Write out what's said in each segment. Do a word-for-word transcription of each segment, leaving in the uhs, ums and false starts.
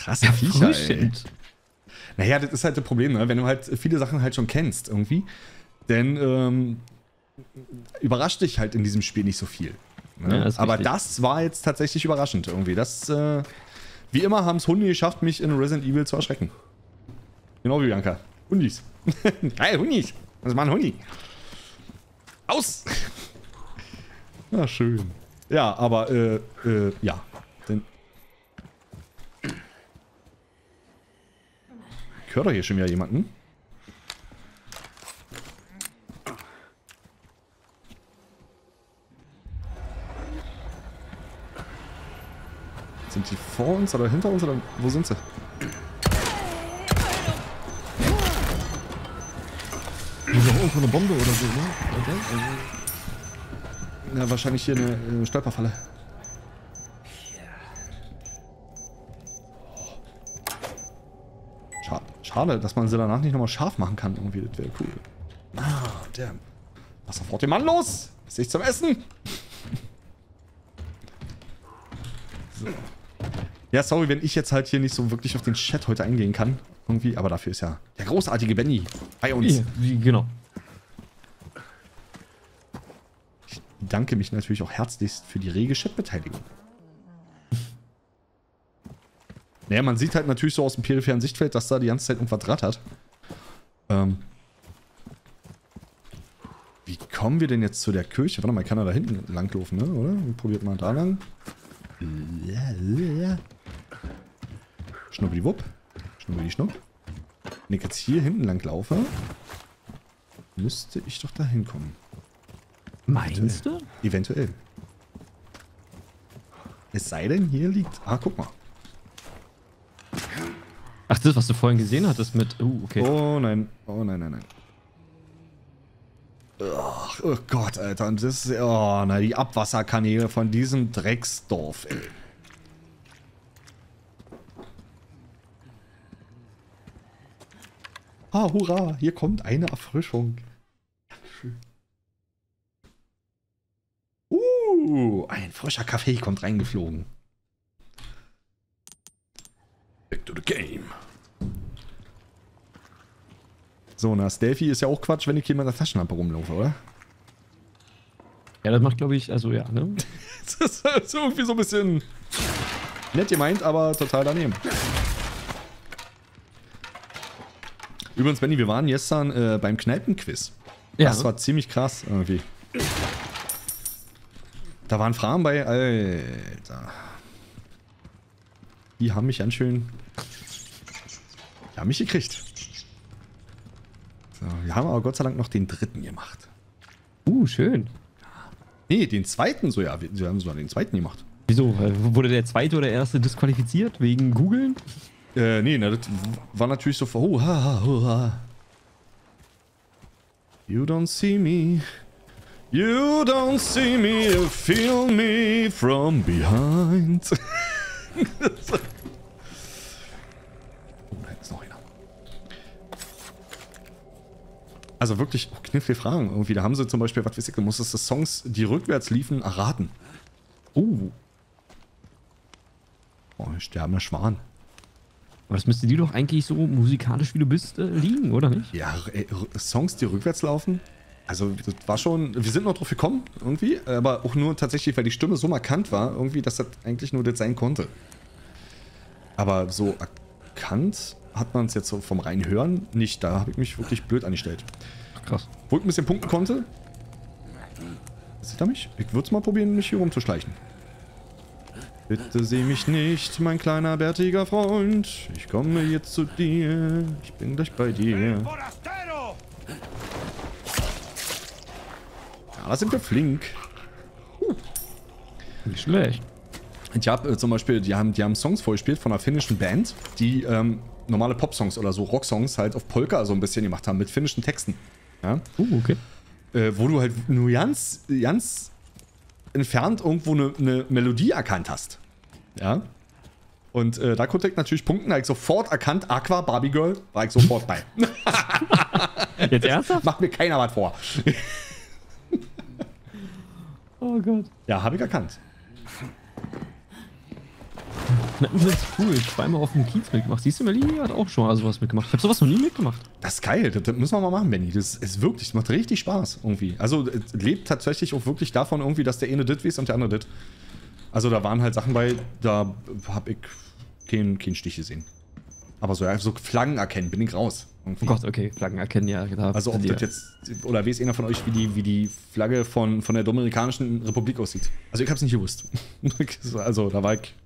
krasse Viecher, ey. Naja, das ist halt das Problem, ne? Wenn du halt viele Sachen halt schon kennst irgendwie, dann ähm, überrascht dich halt in diesem Spiel nicht so viel. Ne? Ja, das Aber richtig. Das war jetzt tatsächlich überraschend irgendwie. Das, äh, wie immer haben es Hunde geschafft, mich in Resident Evil zu erschrecken. Genau wie Bianca. Hundis. Geil, Hundis. Was machen Hundi? Aus! Na, schön. Ja, aber, äh, äh, ja. Denn ich höre doch hier schon wieder jemanden. Sind die vor uns oder hinter uns oder wo sind sie? Hier ist auch irgendwo eine Bombe oder so, ne? Okay. Ja, wahrscheinlich hier eine, eine Stolperfalle. Schade, schade, dass man sie danach nicht nochmal scharf machen kann. Irgendwie, das wäre cool. Ah, der. Lass sofort den Mann los! Ist nicht zum Essen! So. Ja, sorry, wenn ich jetzt halt hier nicht so wirklich auf den Chat heute eingehen kann. Irgendwie, aber dafür ist ja der großartige Benny bei uns. Ja, wie, genau. Ich bedanke mich natürlich auch herzlichst für die rege Chat-Beteiligung. Naja, man sieht halt natürlich so aus dem peripheren Sichtfeld, dass da die ganze Zeit irgendwas rattert. Ähm. Wie kommen wir denn jetzt zu der Kirche? Warte mal, kann er da hinten langlaufen, ne? Oder? Probiert mal da lang. Schnuppidi-wupp. Schnuppidi-schnupp. Wenn ich jetzt hier hinten lang laufe, müsste ich doch da hinkommen. Meinst du? Eventuell. Es sei denn, hier liegt... Ah, guck mal. Ach, das, was du vorhin gesehen hattest mit... Uh, okay. Oh nein. Oh nein, nein, nein. Oh, oh Gott, Alter. Und das ist... Oh, na, die Abwasserkanäle von diesem Drecksdorf, ey. Ah, hurra, hier kommt eine Erfrischung. Schön. Uh, ein frischer Kaffee kommt reingeflogen. Back to the game. So, na, Stealthy ist ja auch Quatsch, wenn ich hier mit einer Taschenlampe rumlaufe, oder? Ja, das macht, glaube ich, also ja, ne? Das ist irgendwie so ein bisschen nett gemeint, aber total daneben. Übrigens, Benny, wir waren gestern äh, beim Kneipenquiz. Ja. Das war ziemlich krass irgendwie. Da waren Fragen bei, Alter. Die haben mich ganz schön... Die haben mich gekriegt. So, wir haben aber Gott sei Dank noch den dritten gemacht. Uh, schön. Nee, den zweiten so, ja. Wir, wir haben sogar den zweiten gemacht. Wieso? Wurde der zweite oder erste disqualifiziert? Wegen Googeln? Äh, nee, na, das war natürlich so... Oh, ha, ha, oh, ha. You don't see me. You don't see me, you feel me from behind. Oh, da ist noch einer. Also wirklich oh, knifflige Fragen irgendwie. Da haben sie zum Beispiel, was weiß ich, du musstest das Songs, die rückwärts liefen, erraten. Oh. Oh, sterbender Schwan. Aber das müsste dir doch eigentlich so musikalisch, wie du bist, äh, liegen, oder nicht? Ja, ey, Songs, die rückwärts laufen. Also, das war schon. Wir sind noch drauf gekommen, irgendwie. Aber auch nur tatsächlich, weil die Stimme so markant war, irgendwie, dass das eigentlich nur das sein konnte. Aber so erkannt hat man es jetzt so vom reinen Hören nicht. Da habe ich mich wirklich blöd angestellt. Krass. Wo ich ein bisschen punkten konnte. Sieht er mich? Ich würde es mal probieren, mich hier rumzuschleichen. Bitte seh mich nicht, mein kleiner bärtiger Freund. Ich komme jetzt zu dir. Ich bin gleich bei dir. Ja, da sind wir flink. Uh. Nicht schlecht. Ich habe äh, zum Beispiel, die haben, die haben Songs vorgespielt von einer finnischen Band, die ähm, normale Popsongs oder so Rocksongs halt auf Polka so ein bisschen gemacht haben, mit finnischen Texten. Ja? Uh, okay. Äh, wo du halt nur ganz, ganz entfernt irgendwo eine, eine Melodie erkannt hast. Ja. Und äh, da konnte ich natürlich punkten, da habe ich sofort erkannt, Aqua, Barbie Girl, war ich sofort bei. Jetzt ernsthaft? Macht mir keiner was vor. Oh Gott. Ja, habe ich erkannt. Knappen sind cool. Zweimal auf dem Kiez mitgemacht. Siehst du, Melanie hat auch schon mal sowas mitgemacht. Ich habe sowas noch nie mitgemacht. Das ist geil. Das, das müssen wir mal machen, Benny. Das ist wirklich, das macht richtig Spaß irgendwie. Also es lebt tatsächlich auch wirklich davon irgendwie, dass der eine dit weiß und der andere dit. Also da waren halt Sachen bei, da habe ich keinen kein Stich gesehen. Aber so, ja, so Flaggen erkennen, bin ich raus. Irgendwie. Oh Gott, okay, Flaggen erkennen, ja. Da also ob das jetzt, oder weiß einer von euch, wie die, wie die Flagge von, von der Dominikanischen Republik aussieht? Also ich habe es nicht gewusst. Also da war ich...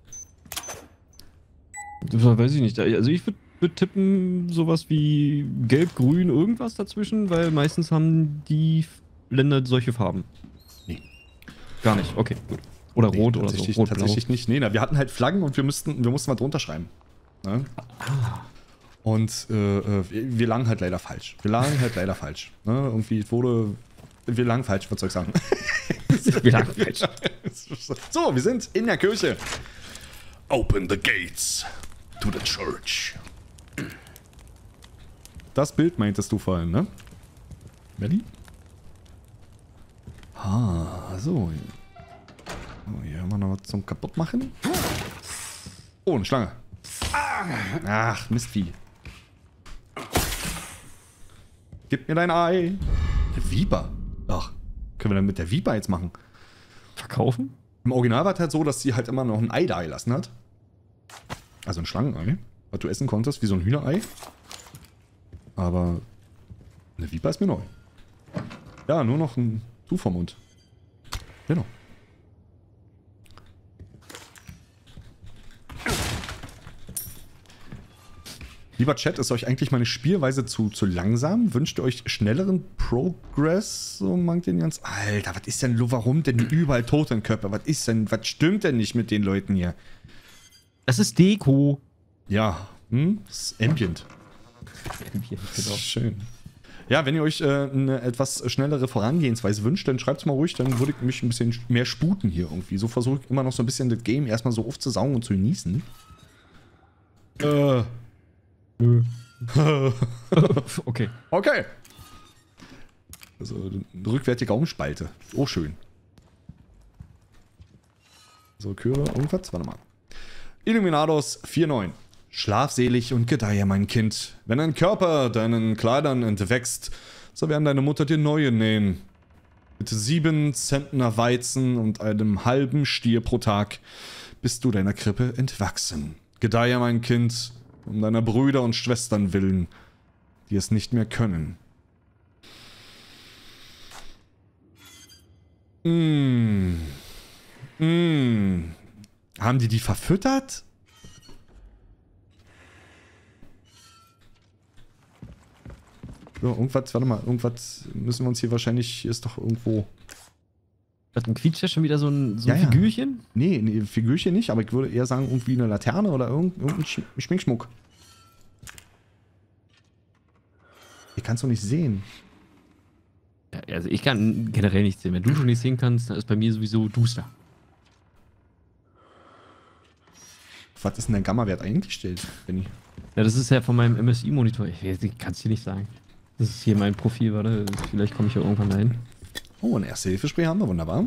Das weiß ich nicht. Also ich würde würd tippen sowas wie gelb, grün, irgendwas dazwischen, weil meistens haben die Länder solche Farben. Nee. Gar nicht, okay, gut. Oder nee, rot oder so. Rot, tatsächlich blau. Nicht. Nee, na, wir hatten halt Flaggen und wir mussten, wir mussten mal drunter schreiben. Ne? Ah. Und äh, wir lagen halt leider falsch. Wir lagen halt leider falsch. Ne? Irgendwie wurde... Wir lagen falsch, was soll ich sagen? Wir lagen falsch. So, wir sind in der Kirche. Open the gates to the church. Das Bild meintest du vorhin, ne? Melli? Ah, so. Oh, hier haben wir noch was zum Kaputtmachen. Oh, eine Schlange. Ach, Mistvieh. Gib mir dein Ei. Eine Viper. Ach, können wir dann mit der Viper jetzt machen? Verkaufen? Im Original war es halt so, dass sie halt immer noch ein Ei da gelassen hat. Also ein Schlangenei, was du essen konntest, wie so ein Hühnerei. Aber eine Viper ist mir neu. Ja, nur noch ein Du vom Mund. Genau. Lieber Chat, ist euch eigentlich meine Spielweise zu, zu langsam? Wünscht ihr euch schnelleren Progress? So mag den ganz. Alter, was ist denn, warum denn überall Totenkörper? Was ist denn, was stimmt denn nicht mit den Leuten hier? Das ist Deko. Ja, hm? Das ist Ambient. Ambient, genau. Schön. Ja, wenn ihr euch äh, eine etwas schnellere Vorangehensweise wünscht, dann schreibt es mal ruhig, dann würde ich mich ein bisschen mehr sputen hier irgendwie. So versuche ich immer noch so ein bisschen das Game erstmal so aufzusaugen und zu genießen. Äh. Nö. Okay. Okay. Also eine rückwärtige Raumspalte. Oh, schön. So, Chöre, irgendwas? Warte mal. Illuminados vier neun. Schlaf selig und gedeihe, mein Kind. Wenn dein Körper deinen Kleidern entwächst, so werden deine Mutter dir neue nähen. Mit sieben Zentner Weizen und einem halben Stier pro Tag bist du deiner Krippe entwachsen. Gedeihe, mein Kind, um deiner Brüder und Schwestern willen, die es nicht mehr können. Mmh. Mmh. Haben die die verfüttert? So, irgendwas, warte mal, irgendwas müssen wir uns hier wahrscheinlich, hier ist doch irgendwo... Hat ein Quietscher schon wieder so ein, so ein ja, Figürchen? Ja. Nee, nee, Figürchen nicht, aber ich würde eher sagen, irgendwie eine Laterne oder irgendein Schminkschmuck. Ich kann es doch nicht sehen. Ja, also ich kann generell nicht sehen. Wenn du schon nicht sehen kannst, dann ist bei mir sowieso duster. Was ist denn dein Gamma-Wert eingestellt, Benni? Ja, das ist ja von meinem M S I-Monitor. Ich kann es dir nicht sagen. Das ist hier mein Profil, warte. Vielleicht komme ich ja irgendwann dahin. Oh, ein Erste-Hilfe-Spray haben wir, wunderbar.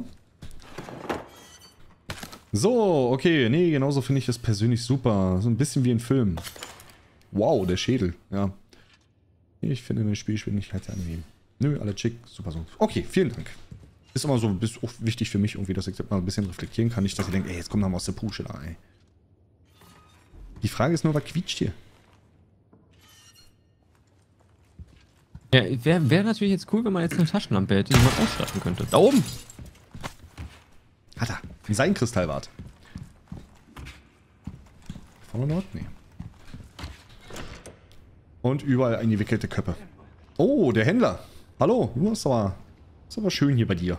So, okay, nee, genauso finde ich das persönlich super. So ein bisschen wie ein Film. Wow, der Schädel, ja. Ich finde eine Spielgeschwindigkeit sehr angenehm. Nö, alle schick, super so. Okay, vielen Dank. Ist immer so ist auch wichtig für mich irgendwie, dass ich das mal ein bisschen reflektieren kann. Nicht, dass ihr denkt, ey, jetzt kommt noch mal aus der Pusche da, ey. Die Frage ist nur, was quietscht hier? Ja, wäre wär natürlich jetzt cool, wenn man jetzt eine Taschenlampe hätte, die man ausstatten könnte. Da oben! Hat er. Ein Seidenkristallwart. Vorne dort? Nee. Und überall eingewickelte Köpfe. Oh, der Händler. Hallo, du hast aber, ist aber schön hier bei dir.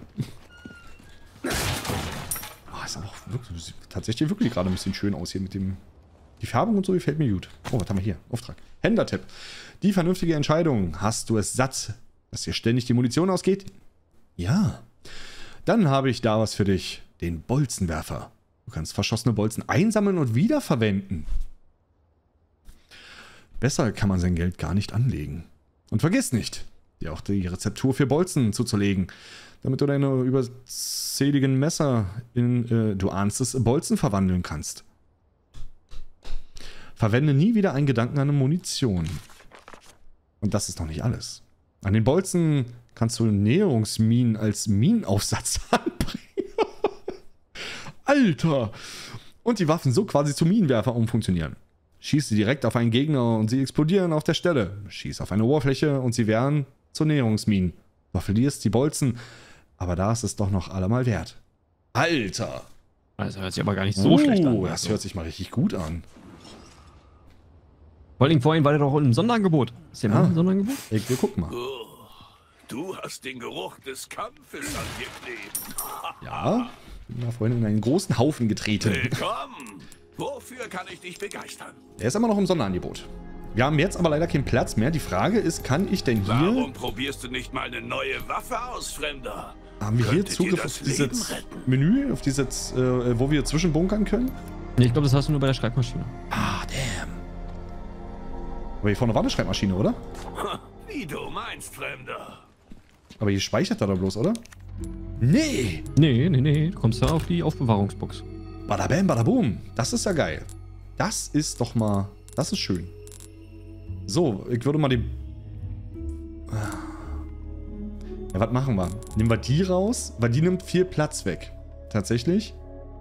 Oh, ist aber auch wirklich, tatsächlich wirklich gerade ein bisschen schön aus hier mit dem... Die Färbung und so gefällt mir gut. Oh, was haben wir hier? Auftrag. Händlertipp. Die vernünftige Entscheidung. Hast du es satt, dass dir ständig die Munition ausgeht? Ja. Dann habe ich da was für dich. Den Bolzenwerfer. Du kannst verschossene Bolzen einsammeln und wiederverwenden. Besser kann man sein Geld gar nicht anlegen. Und vergiss nicht, dir auch die Rezeptur für Bolzen zuzulegen, damit du deine überzähligen Messer in, äh, du ahnst es, Bolzen verwandeln kannst. Verwende nie wieder einen Gedanken an eine Munition. Und das ist noch nicht alles. An den Bolzen kannst du Näherungsminen als Minenaufsatz anbringen. Alter! Und die Waffen so quasi zu Minenwerfer umfunktionieren. Schieße direkt auf einen Gegner und sie explodieren auf der Stelle. Schieß auf eine Oberfläche und sie werden zu Näherungsminen. Du verlierst die Bolzen, aber da ist es doch noch allemal wert. Alter! Also hört sich aber gar nicht so oh, schlecht an. Oh, das hört sich mal richtig gut an. Vor allem vorhin war der doch im Sonderangebot. Ist der ah, mal im Sonderangebot? Ich, wir gucken mal. Oh, du hast den Geruch des Kampfes an dir kleben. Ja, bin da vorhin in einen großen Haufen getreten. Willkommen! Wofür kann ich dich begeistern? Der ist immer noch im Sonderangebot. Wir haben jetzt aber leider keinen Platz mehr. Die Frage ist, kann ich denn hier... Warum probierst du nicht mal eine neue Waffe aus, Fremder? Haben wir hier Zugriff auf dieses Menü, auf dieses, äh, wo wir zwischenbunkern können? Nee, ich glaube, das hast du nur bei der Schreibmaschine. Ah, damn. Aber hier vorne war eine Schreibmaschine, oder? Wie du meinst, Fremder. Aber hier speichert er doch bloß, oder? Nee! Nee, nee, nee. Du kommst da auf die Aufbewahrungsbox. Badabam, badaboom. Das ist ja geil. Das ist doch mal... Das ist schön. So, ich würde mal die... Ja, was machen wir? Nehmen wir die raus, weil die nimmt viel Platz weg. Tatsächlich.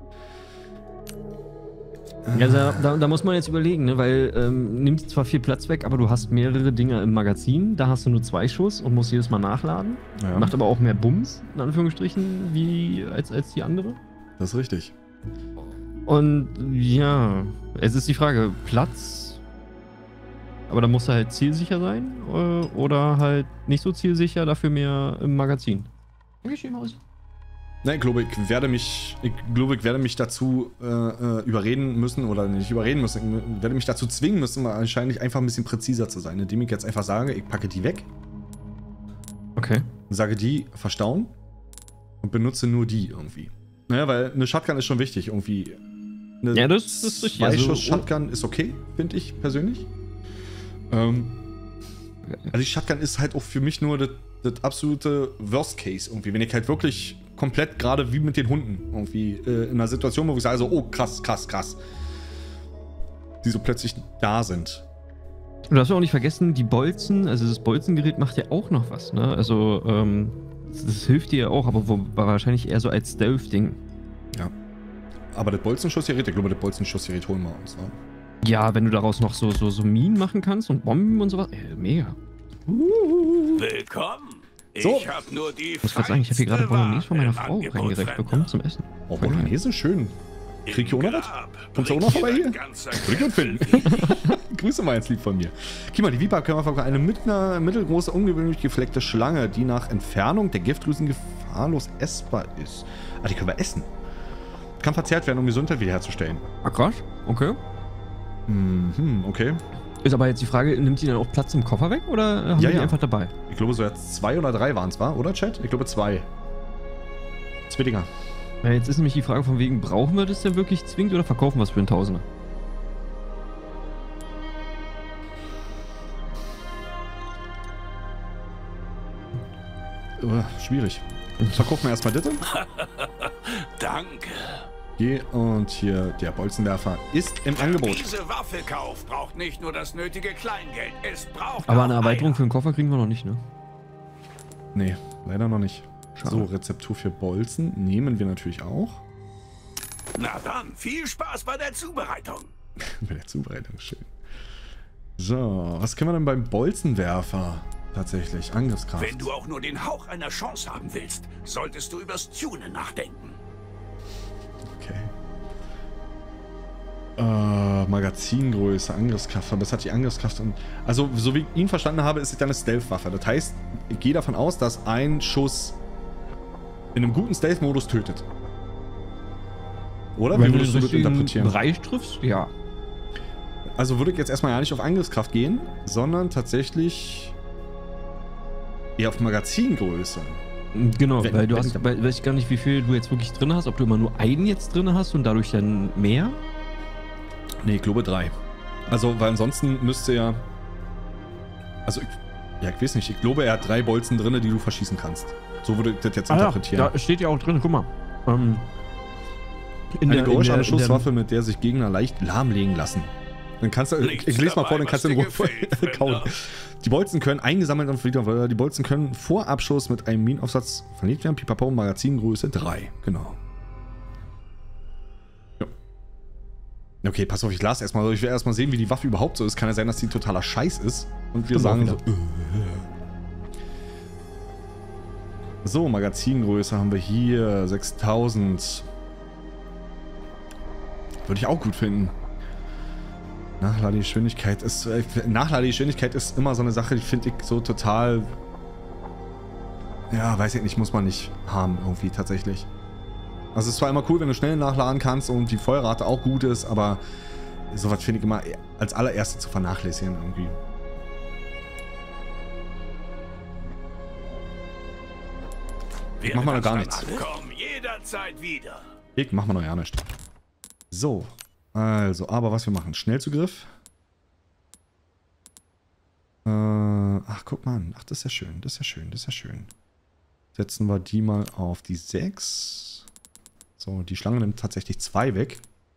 Ja, da, da, da muss man jetzt überlegen, ne? Weil ähm, nimmt zwar viel Platz weg, aber du hast mehrere Dinger im Magazin. Da hast du nur zwei Schuss und musst jedes Mal nachladen. Ja. Macht aber auch mehr Bums, in Anführungsstrichen, wie als, als die andere. Das ist richtig. Und ja, es ist die Frage, Platz, aber da musst du halt zielsicher sein äh, oder halt nicht so zielsicher, dafür mehr im Magazin. Okay, schön aus. Nein, ich glaube, ich werde mich, ich glaube, ich werde mich dazu äh, überreden müssen, oder nicht überreden müssen, ich werde mich dazu zwingen müssen, wahrscheinlich einfach ein bisschen präziser zu sein, indem ich jetzt einfach sage, ich packe die weg. Okay. Sage die verstauen und benutze nur die irgendwie. Naja, weil eine Shotgun ist schon wichtig, irgendwie. Eine ja, das, das ist richtig. Also, Shotgun ist okay, finde ich persönlich. Ähm, also die Shotgun ist halt auch für mich nur das, das absolute Worst Case irgendwie, wenn ich halt wirklich komplett gerade wie mit den Hunden irgendwie äh, in einer Situation, wo ich sage so, oh krass, krass, krass, die so plötzlich da sind. Du darfst auch nicht vergessen, die Bolzen, also das Bolzengerät macht ja auch noch was, ne? Also ähm, das, das hilft dir ja auch, aber wo, wahrscheinlich eher so als Stealth-Ding. Ja. Aber das Bolzenschussgerät, ich glaube, das Bolzenschussgerät holen wir uns, ne? Ja, wenn du daraus noch so, so, so Minen machen kannst und Bomben und sowas, äh, mega. Uh. Willkommen. So. Ich hab nur die ich muss gerade sagen, ich habe hier gerade Bolognese von meiner Frau reingereicht bekommen zum Essen. Oh, Bolognese, schön. Krieg ich auch noch was? Kommst du auch noch vorbei hier? Würde ich gut finden. Grüße mal jetzt lieb von mir. Guck mal, die Viper können wir verkaufen. Eine mittler, mittelgroße, ungewöhnlich gefleckte Schlange, die nach Entfernung der Giftdrüsen gefahrlos essbar ist. Ah, die können wir essen. Kann verzehrt werden, um Gesundheit wiederherzustellen. Ah, krass. Okay. Mhm, okay. Ist aber jetzt die Frage, nimmt die dann auch Platz im Koffer weg oder haben ja, die ja. einfach dabei? Ich glaube, so jetzt zwei oder drei waren es, war, oder Chat? Ich glaube zwei. Zwillinger. Ja, jetzt ist nämlich die Frage von wegen, brauchen wir das denn wirklich zwingend oder verkaufen wir es für einen Tausender? Uh, schwierig. Verkaufen wir erstmal das. Danke. Geh und hier, der Bolzenwerfer ist im Wer Angebot. diese Waffe kauft, braucht nicht nur das nötige Kleingeld, es braucht Aber auch eine Erweiterung Eier. für den Koffer kriegen wir noch nicht, ne? Nee, leider noch nicht. Schade. So, Rezeptur für Bolzen nehmen wir natürlich auch. Na dann, viel Spaß bei der Zubereitung. Bei der Zubereitung, schön. So, was können wir denn beim Bolzenwerfer tatsächlich? Angriffskraft. Wenn du auch nur den Hauch einer Chance haben willst, solltest du übers Tunen nachdenken. Okay. Äh, Magazingröße, Angriffskraft, verbessert die Angriffskraft. Und, also, so wie ich ihn verstanden habe, ist es dann eine Stealth-Waffe. Das heißt, ich gehe davon aus, dass ein Schuss in einem guten Stealth-Modus tötet. Oder? Wie würdest du das interpretieren? Bereich triffst? Ja. Also würde ich jetzt erstmal ja nicht auf Angriffskraft gehen, sondern tatsächlich eher auf Magazingröße. Genau, wenn, weil du wenn hast, weil, weiß ich gar nicht, wie viel du jetzt wirklich drin hast, ob du immer nur einen jetzt drin hast und dadurch dann mehr? Nee, ich glaube drei. Also, weil ansonsten müsste ja... Also, ich, ja, ich weiß nicht, ich glaube, er hat drei Bolzen drin, die du verschießen kannst. So würde ich das jetzt ah, interpretieren. Ja, da steht ja auch drin, guck mal. Ähm, in Eine geräuscharme Schusswaffe, mit der sich Gegner leicht lahmlegen lassen. Dann kannst du, ich, ich lese mal vor, dann kannst du in Ruhe kauen. Die Bolzen können eingesammelt und verlegt, die Bolzen können vor Abschuss mit einem Minenaufsatz verlegt werden. Pipapo, Magazingröße drei. Genau. Ja. Okay, pass auf, ich lasse erstmal. Ich will erstmal sehen, wie die Waffe überhaupt so ist. Kann ja sein, dass die totaler Scheiß ist. Und wir sagen so. So, Magazingröße haben wir hier. sechstausend. Würde ich auch gut finden. Nachladegeschwindigkeit ist. Äh, Nachladegeschwindigkeit ist immer so eine Sache, die finde ich so total. Ja, weiß ich nicht, muss man nicht haben, irgendwie tatsächlich. Also, es ist zwar immer cool, wenn du schnell nachladen kannst und die Feuerrate auch gut ist, aber sowas finde ich immer als allererstes zu vernachlässigen irgendwie. Ich mach mal noch gar nichts. Komm jederzeit wieder. Ich mach mal noch gar nichts. So. Also, aber was wir machen. Schnellzugriff. Äh, ach, guck mal an. Ach, das ist ja schön. Das ist ja schön. Das ist ja schön. Setzen wir die mal auf die sechs. So, die Schlange nimmt tatsächlich zwei weg.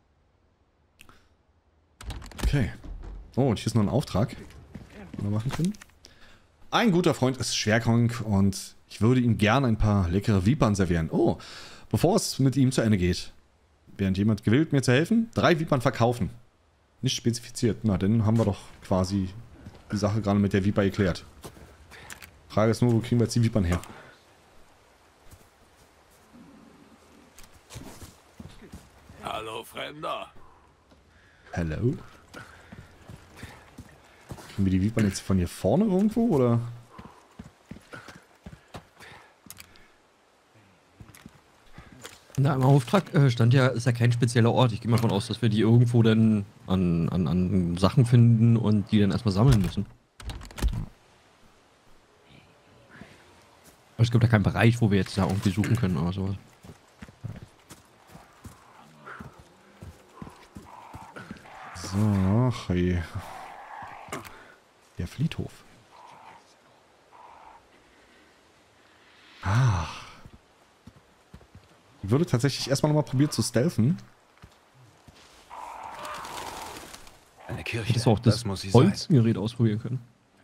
Okay. Oh, und hier ist noch ein Auftrag, den wir machen können. Ein guter Freund ist schwerkrank und ich würde ihm gerne ein paar leckere Vipern servieren. Oh, bevor es mit ihm zu Ende geht. Während jemand gewillt, mir zu helfen, drei Vipern verkaufen. Nicht spezifiziert. Na, dann haben wir doch quasi die Sache gerade mit der Viper geklärt. Frage ist nur, wo kriegen wir jetzt die Vipern her? Hallo, Fremder. Hallo? Kriegen wir die Vipern jetzt von hier vorne irgendwo, oder? Na, im Auftrag äh, stand ja, ist ja kein spezieller Ort. Ich gehe mal davon aus, dass wir die irgendwo dann an, an, an Sachen finden und die dann erstmal sammeln müssen. Aber es gibt ja keinen Bereich, wo wir jetzt da irgendwie suchen können oder sowas. So, hey. Der Friedhof. Ah. Ich würde tatsächlich erstmal nochmal probieren zu stealthen. Eine Kirche. Hättest du auch das, das Bolzengerät ausprobieren können.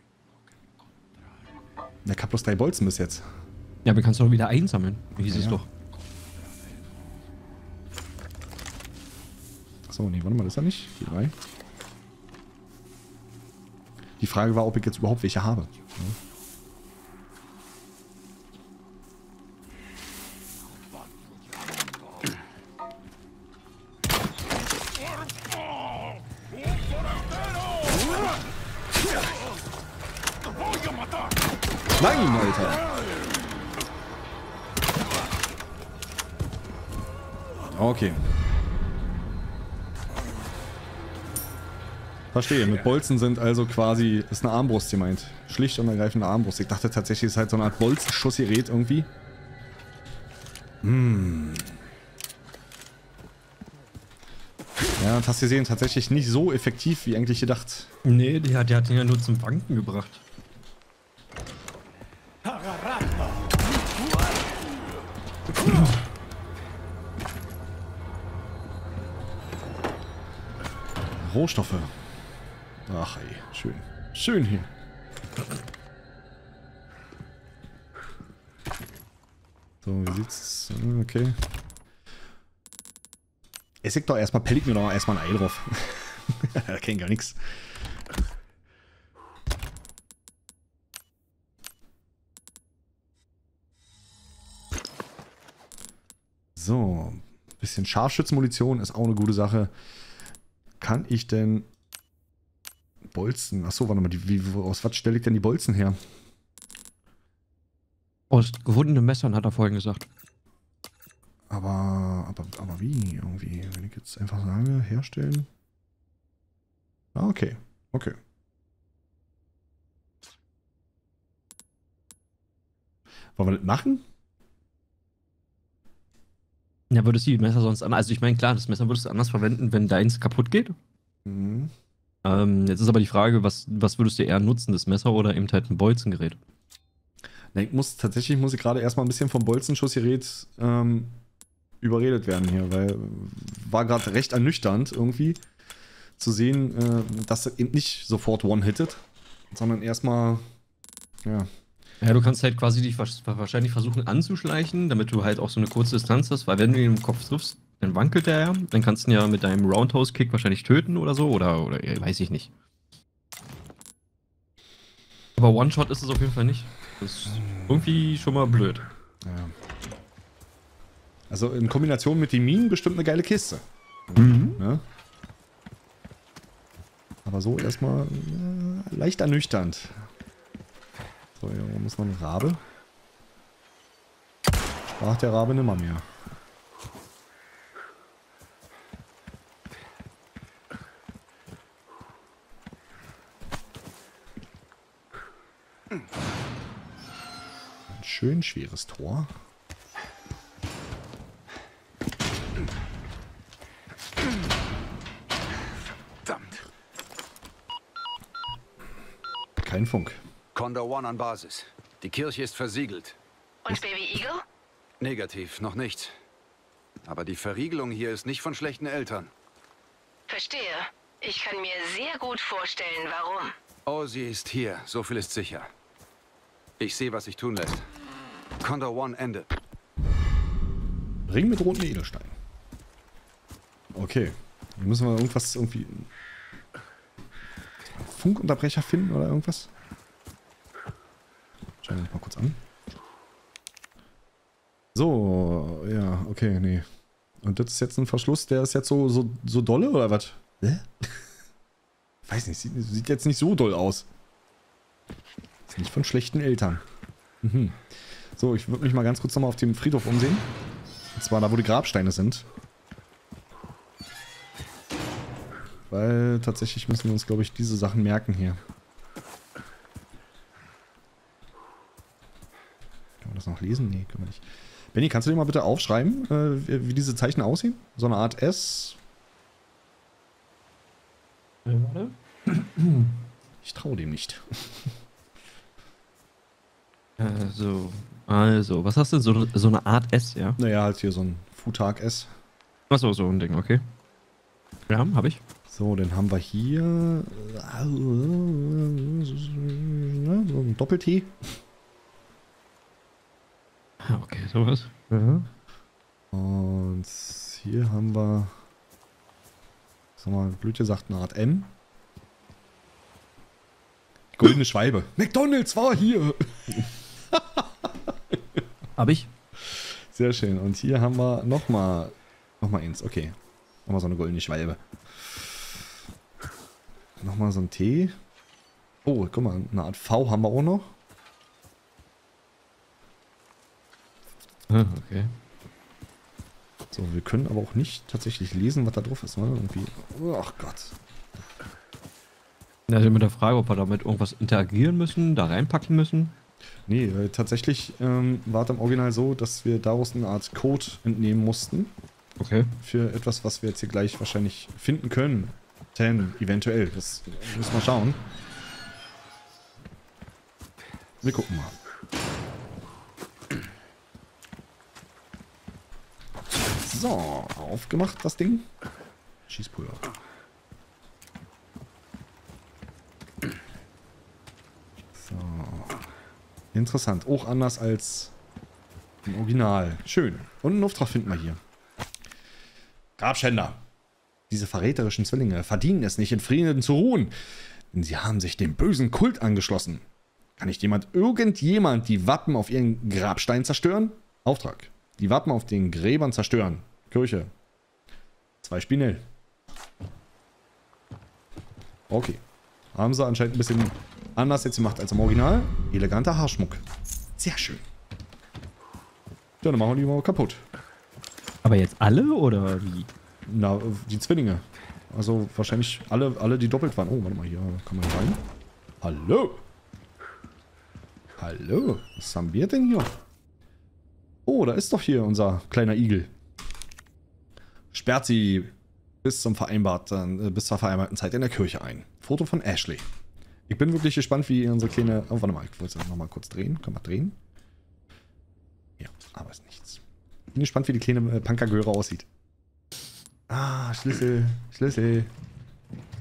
Der hat bloß drei Bolzen bis jetzt. Ja, aber kannst du doch wieder einsammeln. Wie hieß ja, es ja. doch. Achso, nee, warte mal, das ist er nicht. Die drei. Die Frage war, ob ich jetzt überhaupt welche habe. Ja. Nein, Alter! Okay. Verstehe, mit Bolzen sind also quasi, ist eine Armbrust gemeint. Schlicht und ergreifende Armbrust. Ich dachte tatsächlich, es ist halt so eine Art Bolzenschussgerät irgendwie. Hm. Ja, und hast du gesehen, tatsächlich nicht so effektiv wie eigentlich gedacht. Nee, die hat, die hat ihn ja nur zum Wanken gebracht. Rohstoffe. Ach ey, schön. Schön hier. So, wie sieht's? Okay. Essig doch erstmal, pellig mir doch erstmal ein Ei drauf. Da kennt gar nichts. So, bisschen Scharfschützenmunition ist auch eine gute Sache. Kann ich denn Bolzen? Achso, warte mal, die, wie, aus was stelle ich denn die Bolzen her? Aus gewundenen Messern, hat er vorhin gesagt. Aber, aber, aber wie? Irgendwie, wenn ich jetzt einfach sage, herstellen. Ah, okay. Okay. Wollen wir das machen? Ja, würdest du die Messer sonst anders... Also ich meine, klar, das Messer würdest du anders verwenden, wenn deins kaputt geht. Mhm. Ähm, jetzt ist aber die Frage, was, was würdest du eher nutzen, das Messer oder eben halt ein Bolzengerät? Na, ich muss, tatsächlich muss ich gerade erstmal ein bisschen vom Bolzenschussgerät ähm, überredet werden hier, weil war gerade recht ernüchternd irgendwie zu sehen, äh, dass er eben nicht sofort one-hittet, sondern erstmal, ja. Ja, du kannst halt quasi dich wahrscheinlich versuchen anzuschleichen, damit du halt auch so eine kurze Distanz hast, weil wenn du ihn im Kopf triffst, dann wankelt er ja. Dann kannst du ihn ja mit deinem Roundhouse-Kick wahrscheinlich töten oder so, oder, oder weiß ich nicht. Aber One-Shot ist es auf jeden Fall nicht. Das ist irgendwie schon mal blöd. Ja. Also in Kombination mit den Minen bestimmt eine geile Kiste. Mhm. Ne? Aber so erstmal äh, leicht ernüchternd. So, hier muss noch ein Rabe. Sprach der Rabe nimmer mehr. Ein schön schweres Tor. Verdammt. Kein Funk. Condor One an Basis. Die Kirche ist versiegelt. Und Baby Eagle? Negativ, noch nicht. Aber die Verriegelung hier ist nicht von schlechten Eltern. Verstehe. Ich kann mir sehr gut vorstellen, warum. Oh, sie ist hier. So viel ist sicher. Ich sehe, was sich tun lässt. Condor One, Ende. Ring mit roten Edelstein. Okay. Hier müssen wir irgendwas irgendwie... Funkunterbrecher finden oder irgendwas? Schauen wir uns mal kurz an. So, ja, okay, nee. Und das ist jetzt ein Verschluss, der ist jetzt so, so, so dolle oder was? Hä? Weiß nicht, sieht, sieht jetzt nicht so doll aus. Ist nicht von schlechten Eltern. Mhm. So, ich würde mich mal ganz kurz nochmal auf dem Friedhof umsehen. Und zwar da, wo die Grabsteine sind. Weil tatsächlich müssen wir uns, glaube ich, diese Sachen merken hier. Können wir das noch lesen? Nee, können wir nicht. Benni, kannst du dir mal bitte aufschreiben, äh, wie, wie diese Zeichen aussehen? So eine Art S. Äh, warte. Ich traue dem nicht. Also, also, was hast du? So, so eine Art S, ja? Naja, halt hier so ein Futag S. Achso, so ein Ding, okay. Ja, hab ich. So, dann haben wir hier äh, so ein Doppel-T. Ah, okay, sowas. Mhm. Und hier haben wir, sag mal, blöd gesagt, eine Art M. Goldene Schwalbe. McDonald's war hier. Hab ich. Sehr schön. Und hier haben wir nochmal, nochmal eins. Okay. Nochmal so eine goldene Schwalbe. Nochmal so ein T. Oh, guck mal, eine Art V haben wir auch noch. Ah, okay. So, wir können aber auch nicht tatsächlich lesen, was da drauf ist, ne? Irgendwie. Ach Gott. Ja, also mit der Frage, ob wir damit irgendwas interagieren müssen, da reinpacken müssen. Nee, äh, tatsächlich ähm, war es im Original so, dass wir daraus eine Art Code entnehmen mussten. Okay. Für etwas, was wir jetzt hier gleich wahrscheinlich finden können. Denn eventuell. Das müssen wir schauen. Wir gucken mal. So, aufgemacht das Ding. Schießpulver. So. Interessant. Auch anders als im Original. Schön. Und einen Auftrag finden wir hier. Grabschänder. Diese verräterischen Zwillinge verdienen es nicht, in Frieden zu ruhen. Denn sie haben sich dem bösen Kult angeschlossen. Kann nicht jemand, irgendjemand die Wappen auf ihren Grabstein zerstören? Auftrag. Die Wappen auf den Gräbern zerstören. Kirche. Zwei Spinell. Okay. Haben sie anscheinend ein bisschen anders jetzt gemacht als im Original. Eleganter Haarschmuck. Sehr schön. Ja, dann machen wir die mal kaputt. Aber jetzt alle oder wie? Na, die Zwillinge. Also wahrscheinlich alle, alle, die doppelt waren. Oh, warte mal, hier kann man rein. Hallo. Hallo. Was haben wir denn hier? Oh, da ist doch hier unser kleiner Igel. Sperrt sie bis zum vereinbarten, äh, bis zur vereinbarten Zeit in der Kirche ein. Foto von Ashley. Ich bin wirklich gespannt, wie unsere kleine... Oh, warte mal, ich wollte es nochmal kurz drehen. Können wir drehen? Ja, aber ist nichts. Bin gespannt, wie die kleine äh, Punkergöre aussieht. Ah, Schlüssel. Schlüssel.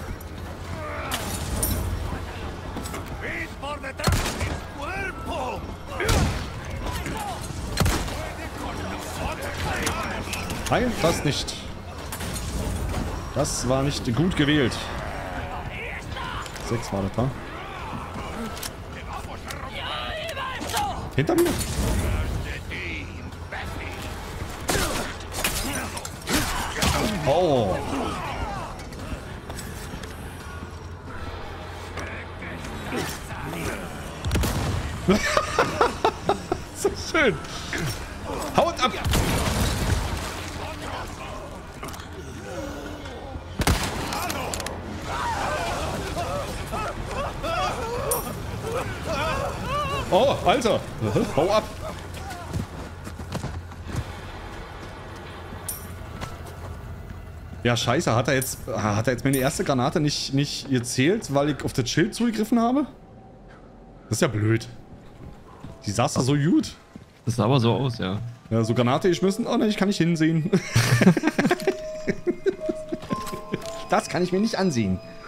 Nein, das nicht. Das war nicht gut gewählt. Sechs war das da. Hinter mir. Oh. So schön. Haut ab. Oh, Alter. Hau ab. Ja, scheiße. Hat er jetzt, hat er jetzt meine erste Granate nicht, nicht gezählt, weil ich auf das Schild zugegriffen habe? Das ist ja blöd. Die saß da so gut. Das sah aber so aus, ja. Ja, so Granate geschmissen. Oh nein, ich kann nicht hinsehen. Das kann ich mir nicht ansehen.